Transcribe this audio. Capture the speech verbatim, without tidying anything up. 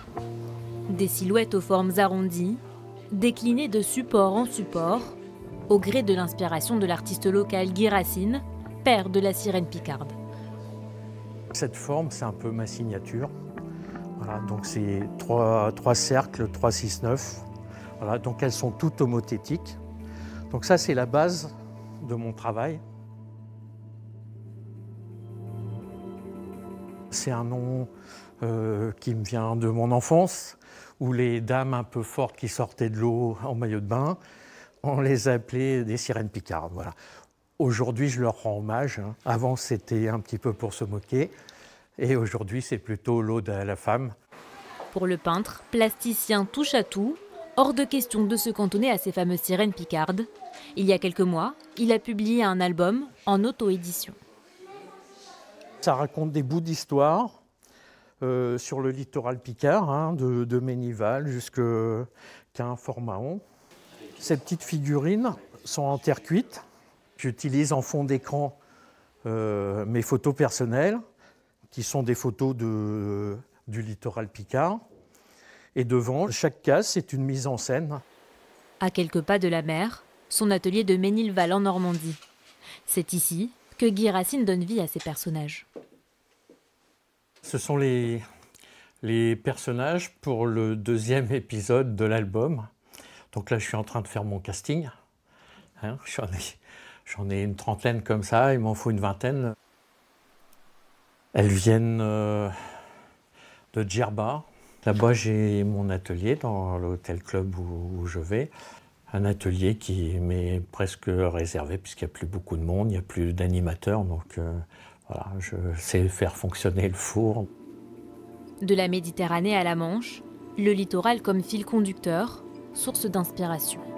Des silhouettes aux formes arrondies, déclinées de support en support, au gré de l'inspiration de l'artiste local Guy Racine, père de la sirène picarde. Cette forme, c'est un peu ma signature. Voilà, donc c'est trois, trois cercles, trois, six, neuf. Voilà, donc elles sont toutes homothétiques. Donc ça, c'est la base de mon travail. C'est un nom euh, qui me vient de mon enfance, où les dames un peu fortes qui sortaient de l'eau en maillot de bain, on les appelait des sirènes picardes. Voilà. Aujourd'hui, je leur rends hommage. Hein. Avant, c'était un petit peu pour se moquer. Et aujourd'hui, c'est plutôt l'ode à la femme. Pour le peintre, plasticien touche à tout, hors de question de se cantonner à ces fameuses sirènes picardes. Il y a quelques mois, il a publié un album en auto-édition. Ça raconte des bouts d'histoire euh, sur le littoral picard, hein, de, de Ménival jusqu'à un Fort-Mahon. Ces petites figurines sont en terre cuite. J'utilise en fond d'écran euh, mes photos personnelles, qui sont des photos de, du littoral picard. Et devant, chaque case, c'est une mise en scène. À quelques pas de la mer, son atelier de Ménilval en Normandie. C'est ici que Guy Racine donne vie à ses personnages. Ce sont les, les personnages pour le deuxième épisode de l'album. Donc là, je suis en train de faire mon casting. Hein, j'en ai, j'en ai une trentaine comme ça, il m'en faut une vingtaine. Elles viennent euh, de Djerba. Là-bas, j'ai mon atelier dans l'hôtel club où, où je vais. Un atelier qui m'est presque réservé puisqu'il n'y a plus beaucoup de monde, il n'y a plus d'animateurs. Donc euh, voilà, je sais faire fonctionner le four. De la Méditerranée à la Manche, le littoral comme fil conducteur, source d'inspiration.